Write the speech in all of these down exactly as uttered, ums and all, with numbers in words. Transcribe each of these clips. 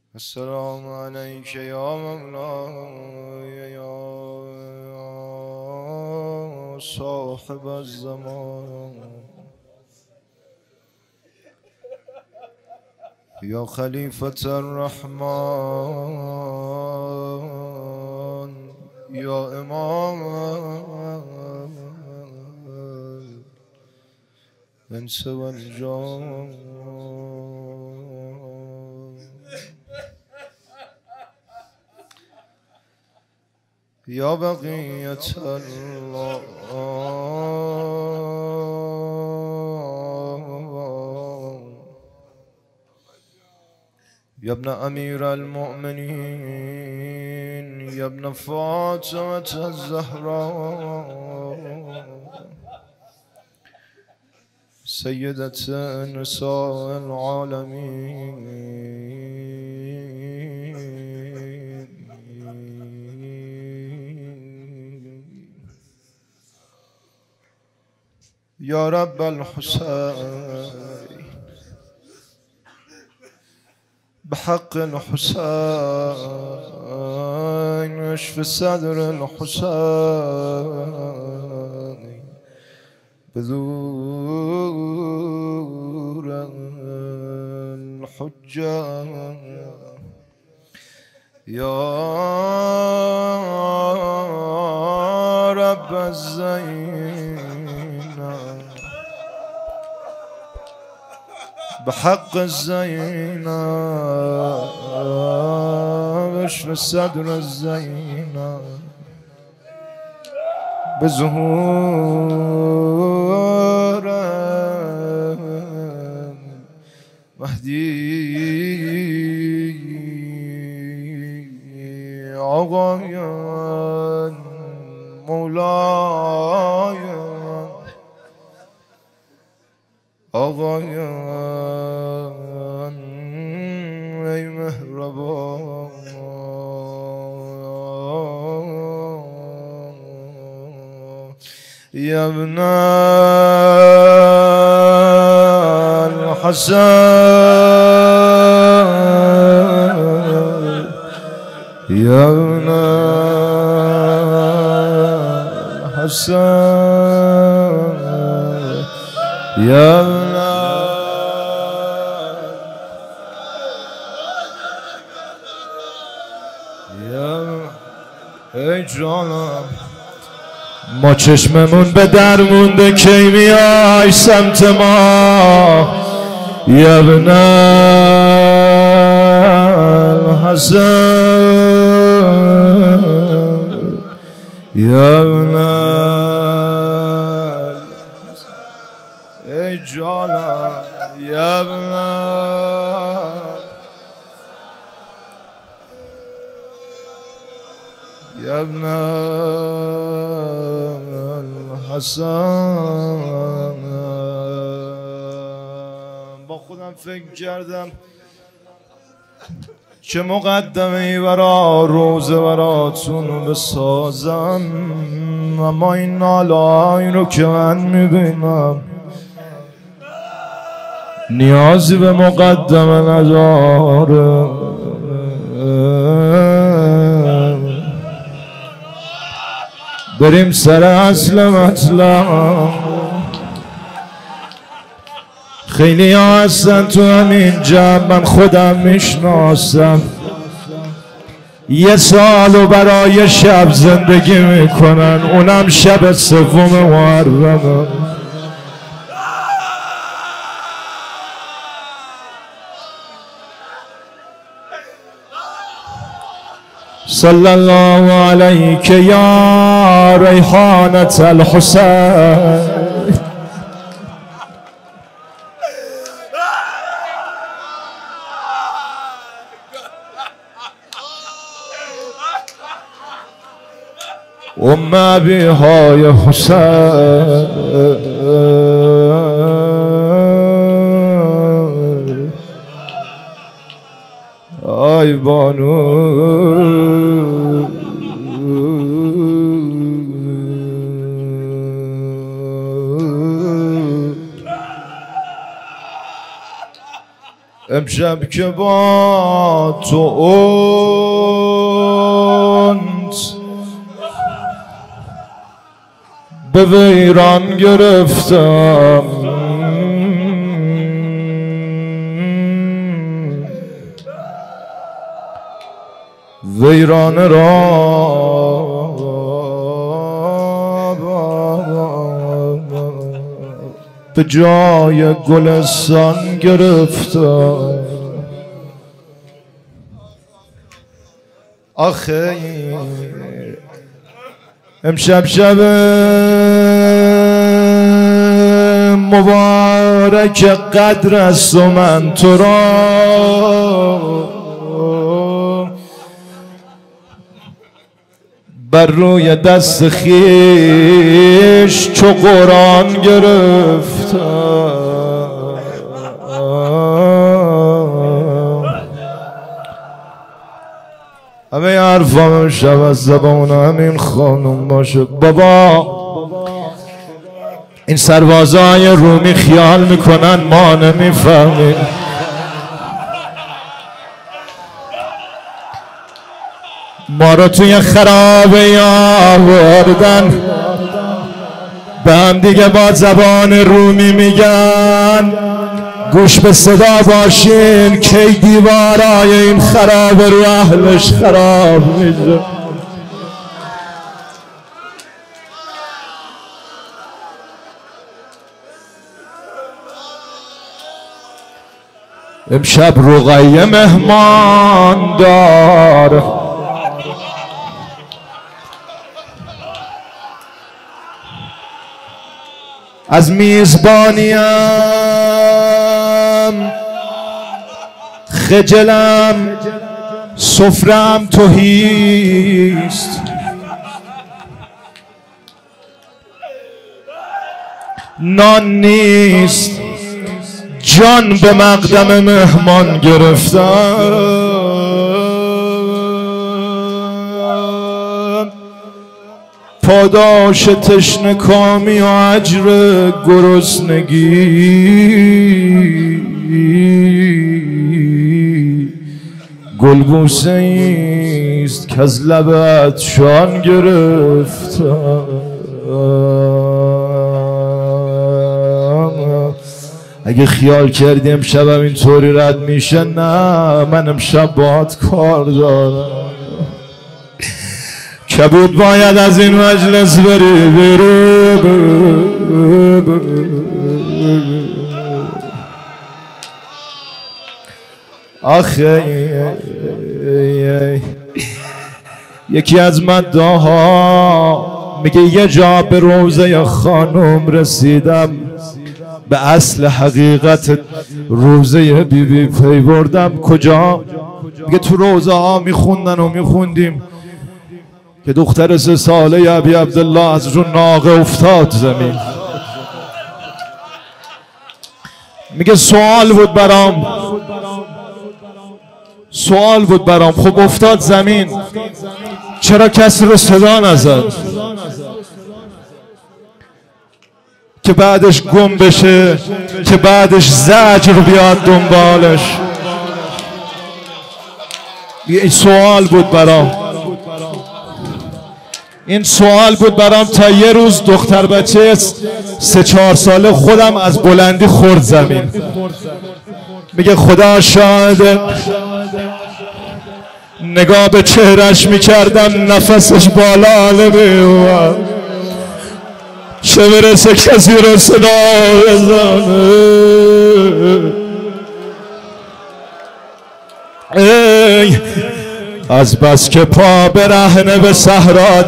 السلام عليك يا مولاي يا صاحب الزمان يا خليفة الرحمن يا إمام الإنس والجان يا بقية الله يا ابن أمير المؤمنين يا ابن فاطمة الزهراء سيدة نساء العالمين يا رب الحسين بحق الحسين اشف صدر الحسين بذور الحجة يا رب الزين بحق الزينة اشف الصدر الزينة بظهور مهدي عغيان مولاي آقایان ای مهربان یا ابن الحسن یا ابن الحسن یا ای جانم ما چشممون به در مونده کی میای سمت ما یا ابن الحسن یا ابن ای جانم یا ابن یا ابن الحسن با خودم فکر کردم چه مقدمه ای برا روزه براتون بسازم، اما این ناله‌هایی رو که من میبینم نیازی به مقدمه نداره. بریم سر اصل مطلب. خیلی ها هستن تو همین جمع، من خودم میشناسم، یه سالو برای شب زندگی میکنن، اونم شب سوم محرم. صلی الله علیک یا ریحانة الحسین. ام ابیهای حسین، آی بانو امشب که با تو انس به ویران گرفتم، ویران را به جای گلستان گرفتم. آخه امشب شب مبارک قدر است و من تو را بر روی دست خیش چو قرآن گرفتم. همه حرفام امشب از زبان همین خانم باشه. بابا این سربازای رومی خیال میکنن ما نمیفهمیم. ما رو توی خرابه آوردن، به هم دیگه با زبان رومی میگن گوش به صدا باشین کی دیوارای این خراب رو اهلش خراب میشه. امشب رقیه مهمان دار، از میزبانیم خجلم، سفرم تهیست، نان نیست، جان به مقدم مهمان گرفتم. پاداش تشنه کامی و اجر گرسنگی گلبوسه ایست که از لبت شان گرفتم. اگه خیال کردی امشبم اینطوری رد میشه، نه، من امشب باهات کار دارم. کبود باید از این مجلس بری بیرون. آخه یکی از مداها میگه یه جا به روضه خانم رسیدم، به اصل حقیقت روضه بی بی پی بردم. کجا؟ میگه تو روضه ها میخوندن و میخوندیم که دختر سه ساله ابی عبدالله از رو ناقه افتاد زمین. میگه سوال بود برام، سوال بود برام خب افتاد زمین چرا کسی رو صدا نزد که بعدش گم بشه، که بعدش زجر بیاد دنبالش. این سوال بود برام، این سوال بود برام تا یه روز دختر بچه سه چهار ساله خودم از بلندی خورد زمین. میگه خدا شاهده نگاه به چهرش میکردم نفسش بالا نمیومد، چه برسه کسی رو صدا بزنه. ای از بس که پا برهنه به صحرا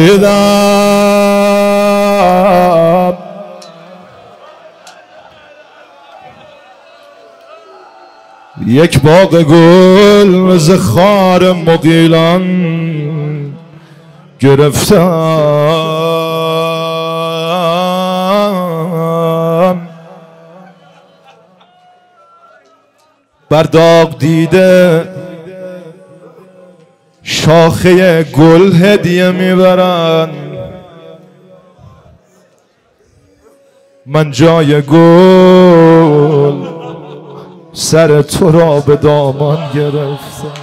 دویدم، یک باغ گل ز خار مغیلان گرفتم، بر داغ دیده شاخه گل هدیه میبرن، من جای گل سر تو را به دامان گرفتم.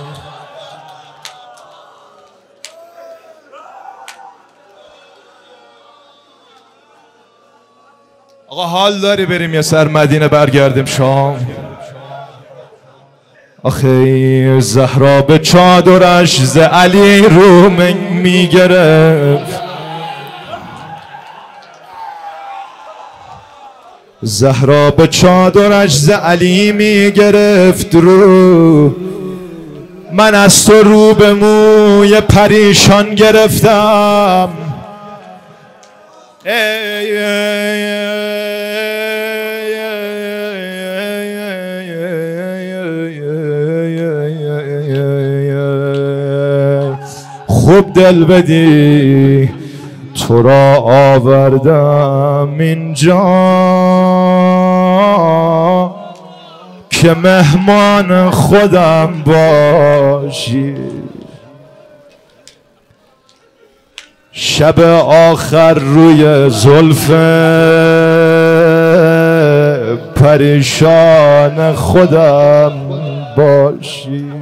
آقا حال داری بریم یه سر مدینه برگردیم شام؟ آخه زهرا به چادرش ز علی رو میگرفت، زهرا به چادرش ز علی میگرفت رو، من از تو رو به موی پریشان گرفتم. خوب دل بدی تو را آوردم اینجا که مهمان خودم باشی. شب آخر روی زلف پریشان خودم باشی.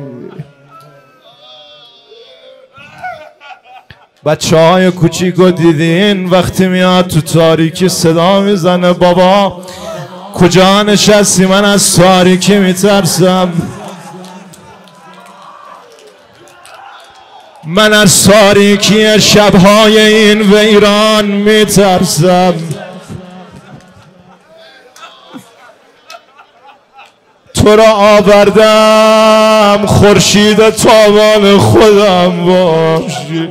بچه های کوچیکو دیدین وقتی میاد تو تاریکی صدا میزنه بابا کجا نشستی؟ من از تاریکی میترسم، من از تاریکی شبهای این ویران میترسم. تو را آوردم خورشید تابان خودم باشی.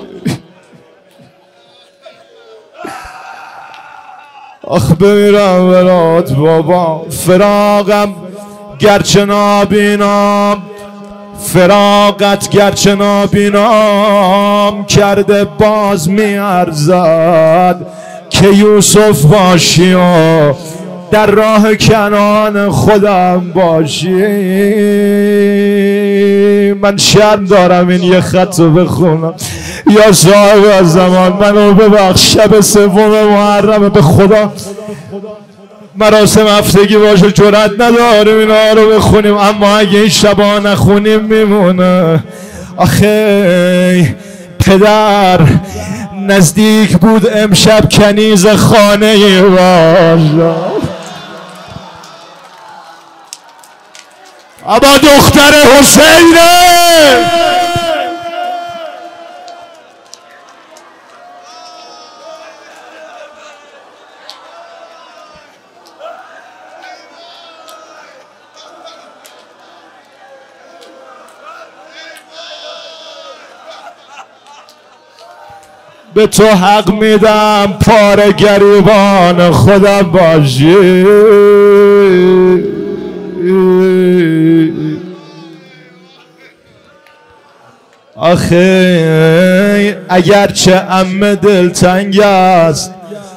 آخ بمیرم برات بابا، فراقم گرچه نابینام، فراقت گرچه نابینام کرده باز میارزد که یوسف باشی و در راه کنعان خودم باشی. من شرم دارم این یه خط رو بخونم. یا صاحب زمان منو ببخش، شب سوم محرمه، به خدا مراسم هفتگی باشه جرأت نداریم اینا رو بخونیم، اما اگه این شبا نخونیم میمونه. آخه پدر نزدیک بود امشب کنیز خانه باشه، اما دختر حسینه. به تو حق میدم پاره گریبان خودم باشی. آخه اگرچه عمه دلتنگ است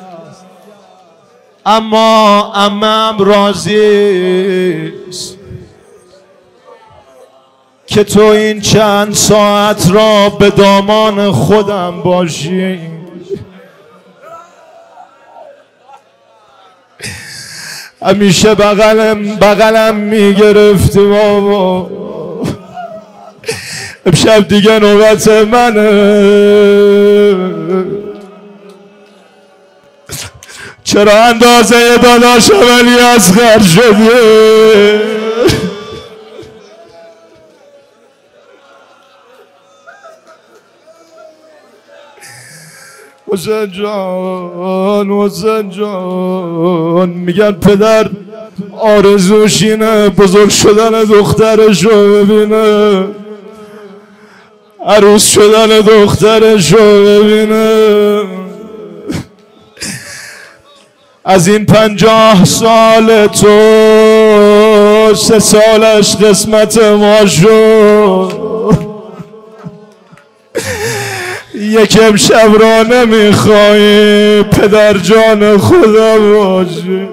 اما عمم راضی است که تو این چند ساعت را به دامان خودم باشی. همیشه بغلم بغلم میگرفتی بابا، امشب دیگه نوبت منه. چرا اندازه داداشم علی اصغر شدی؟ حسین جان حسین جان میگن پدر آرزوش اینه بزرگ شدن دخترشو ببینه، عروس شدن دخترشو ببینه. از این پنجاه سال تو سه سالش قسمت ما شد، یک امشب را نمیخوایی پدر جان خدا باشی.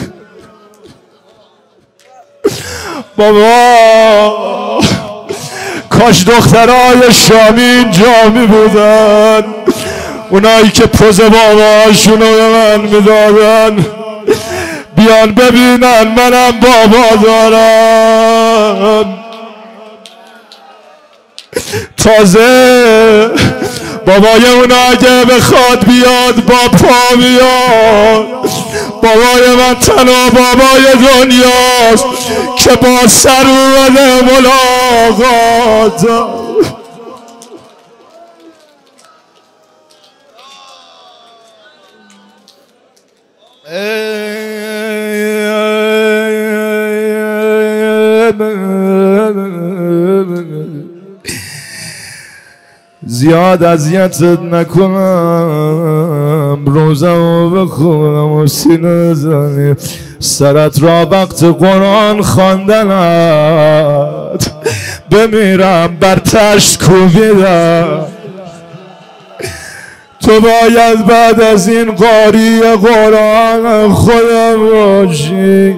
بابا کاش دخترای شامی اینجا می بودن، اونایی که پوز باباشونو به من میدادن. بیان ببینن منم بابا دارم. تازه بابای اونا اگه بخواد بیاد با پا بیاد. بابای من تنها بابای دنیاست که با سر اومده ملاقات. زیاد اذیتت نکنم، روزمو بخونم و سینه زنی سرت را وقت قرآن خواندنت بمیرم بر تشت کوبیدم. تو باید بعد از این قاری قرآن خودم باشی.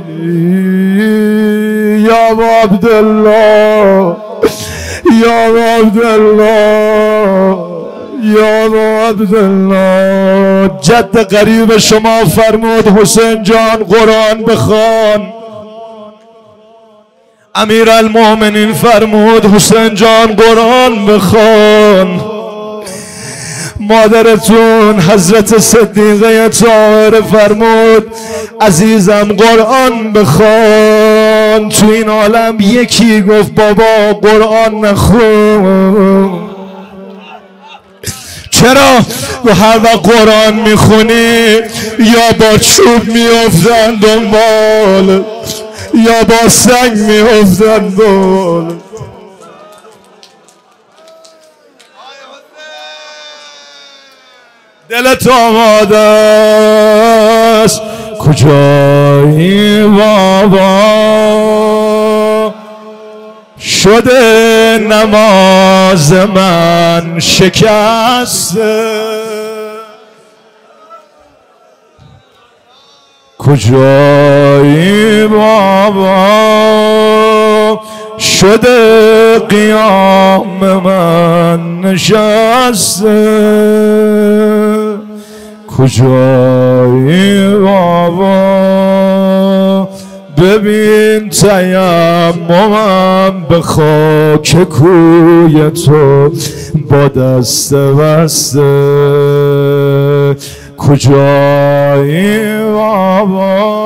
یا عبدالله یا عبدالله یا عبدالله. جد قریب شما فرمود حسین جان قرآن بخوان. امیر المؤمنین فرمود حسین جان قرآن بخوان. مادرتون حضرت صدیقه طاهره فرمود عزیزم قرآن بخوان. تو این عالم یکی گفت بابا قرآن نخون. چرا؟ و هر وقت قرآن میخونی یا با چوب میافتن دنبال یا با سنگ میافتن دنبال. دلت آماده است کجایی بابا؟ شده نماز من شکسته. کجایی بابا؟ شده قیام من نشسته. کجایی بابا؟ ببین تیممم به خاک کوی تو با دست بسته. کجایی بابا؟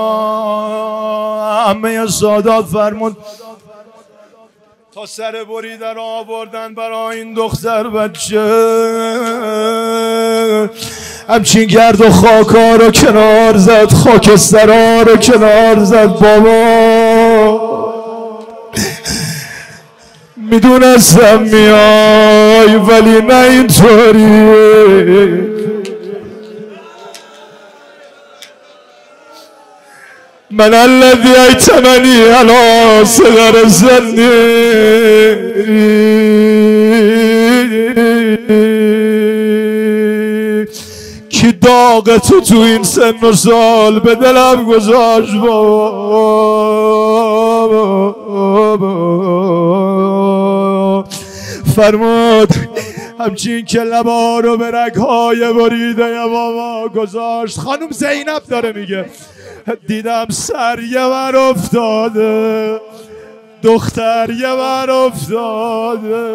همه سادات فرمود تا سر بریدن آوردن برای این دختر بچه. همچین گرد و خاکا رو کنار زد، خاکسترا رو کنار زد. بابا میدونستم میای ولی نه اینطوری. من الذي ایتمنی علی صغر سنی. کی داغ تو تو این سن و سال به دلم گذاشت بابا. فرمود همچین که لبا رو به رگهای بریده بابا گذاشت. خانم زینب داره میگه دیدم سر یه بر افتاده، دختر یه بر افتاده.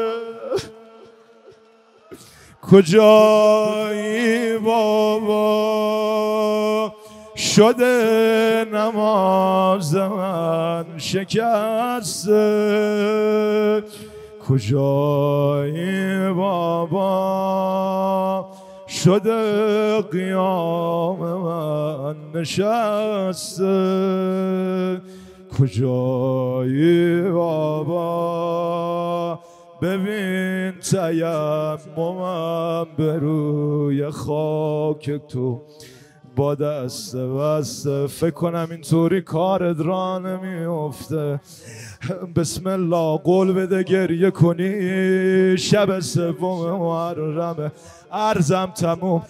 کجایی بابا؟ شده نماز من شکسته. کجایی بابا؟ شده قیام من نشسته. کجایی بابا؟ ببین تیممم به روی خاک تو با دست بسته. فکر کنم اینطوری کارت را نمیفته. بسم الله قول بده گریه کنی شب سوم محرمه. عرضم تموم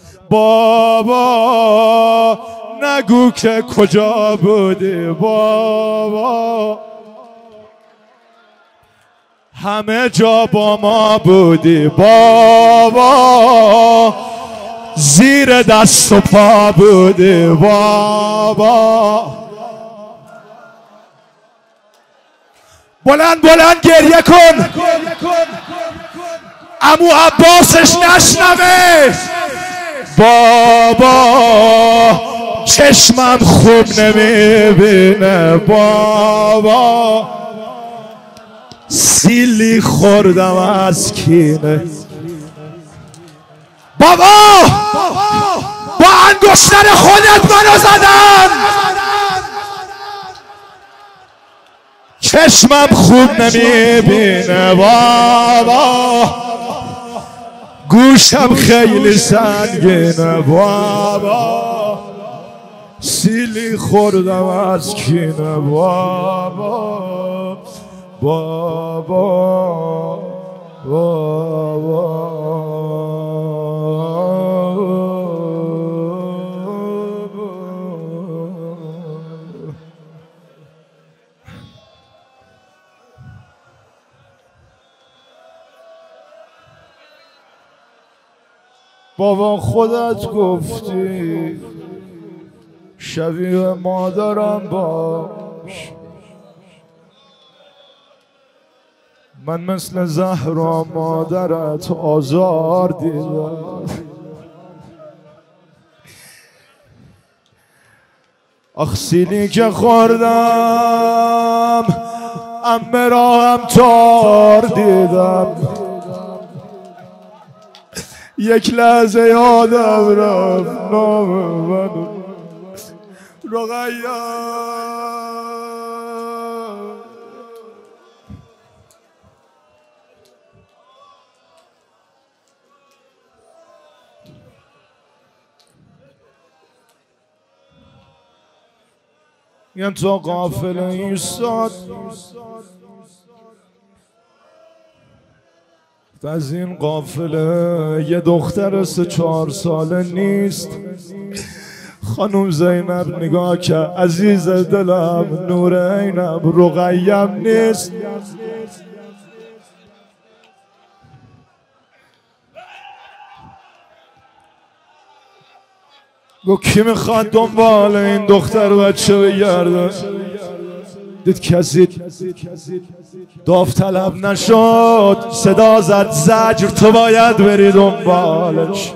بابا نگو که کجا بودی بابا. همه جا با ما بودی بابا. زیر دست و پا بوده بابا. بلند بلند گریه کن عمو عباسش نشنوه. بابا چشمم خوب نمیبینه بابا، سیلی خوردم از کینه بابا. با انگشتر خودت منو زدن، چشمم خوب نمیبینه بابا، گوشم خیلی سنگینه بابا، سیلی خوردم از کینه بابا بابا بابا. بابا خودت گفتی شبیه مادرم باش، من مثل زهرا مادرت آزار دیدم. آخ سیلی که خوردم عمه را هم تار دیدم، یک لحظه یادم رفت نام من رقیه. یعنی تو قافله ایستاد، از این قافله یه دختر سه چهار ساله نیست. خانم زینب نگاه که عزیز دلم نور عینم رقیم نیست. گو کی میخواد دنبال این دختر بچه بگرده؟ دید کسی داوطلب نشد، صدا زد زجر تو باید بری دنبالش.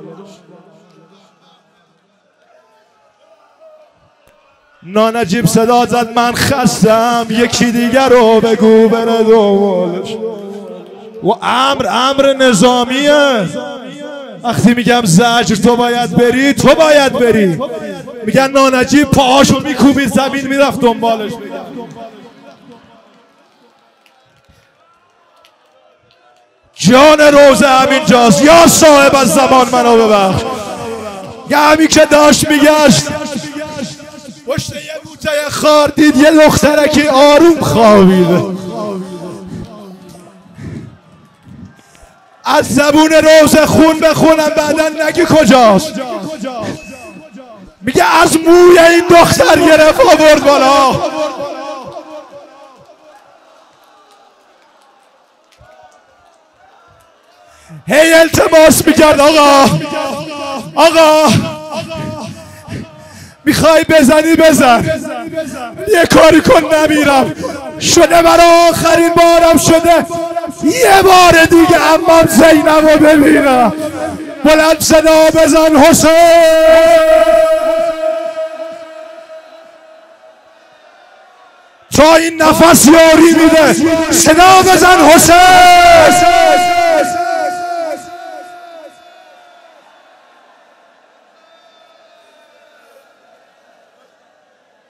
نانجیب صدا زد من خستم، یکی دیگر رو بگو بره دنبالش. و امر امر نظامیه، وقتی میگم زجر تو باید بری تو باید بری. میگن نانجیب پاهاشو میکوبید زمین میرفت دنبالش. جان روزه همینجاست، یا صاحب از زمان منو ببخش. یه همی که داشت میگشت پشت یه بوته خار دید یه دخترکی آروم خوابیده. از زبون روزه خون بخونم بعدن نگی کجاست. میگه از موی این دختر گرفت آورد بالا. هی التماس میکرد آقا آقا میخوای بزنی بزن، یه کاری کن نمیرم، شده برای آخرین بارم شده، یه بار دیگه امام زینب رو ببینم. بلند صدا بزن حسین. تا این نفس یاری میده صدا بزن حسین.